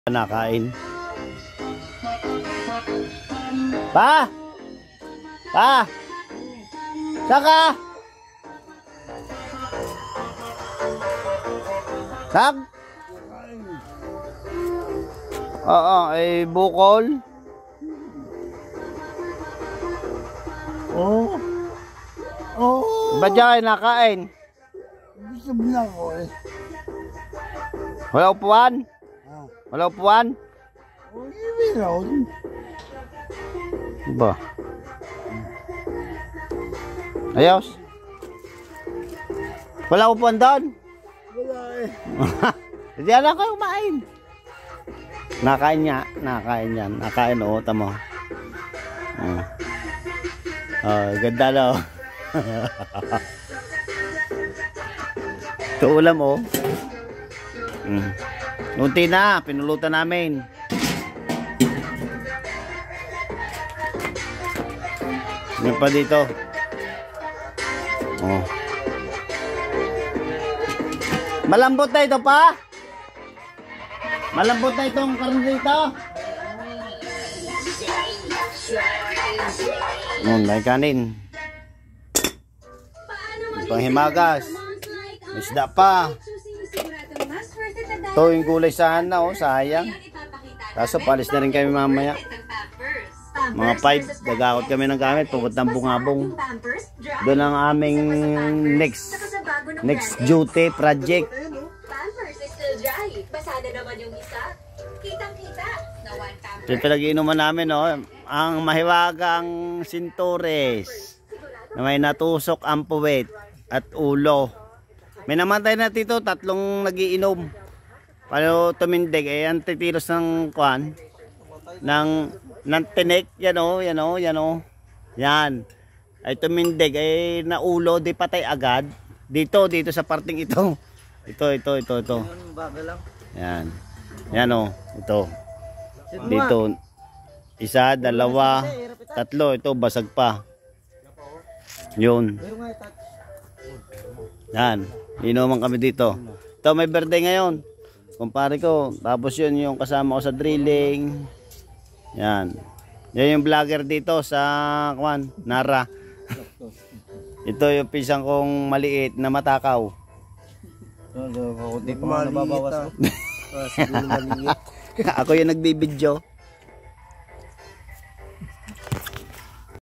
Nakain. Pa! Pa! Saka! Sak? Oo, ay bukol. Oh. Oh. Ba't siya kayo nakain? Gusto mo na ako eh. Wala upuan? Ah. Wala upuan? Oh, meron. Ba? Ayos. Wala upuan doon? Wala eh. Hindi alam kayo kumain. Nakain niya. Nakain yan. Nakain o. Tamo. Ganda na o. Ito ulam o. Nunti na. Pinulutan namin. May pa dito. Oh. Malambot na ito pa? Malambot na itong karne dito? May kanin. Panghimagas. May isda pa. Ito yung gulay saan na oh, sayang. Kaso palis na rin kami mamaya. Mga 5, gagakot kami ng gamit, pupuntang Bungabong. Doon ang aming next duty project. Ito pinag-iinuman namin ang mahiwagang Sintures na may natusok ang puwet at ulo. May namatay na dito, 3 nagiinom. Paano tumindig ang titilos ng kwan ng tinik, yan ay tumindig ay naulo, di patay agad dito sa parting ito. Ito yan ito dito, 1, 2, 3, ito basag pa yun. Yan, inuman kami dito. Ito may birthday ngayon kumpare ko, tapos yun yung kasama ko sa drilling. Yan yung vlogger dito sa Nara. Ito yung pisang kong maliit na matakaw. Hindi pa nababawas. Ako yung nagbibidyo.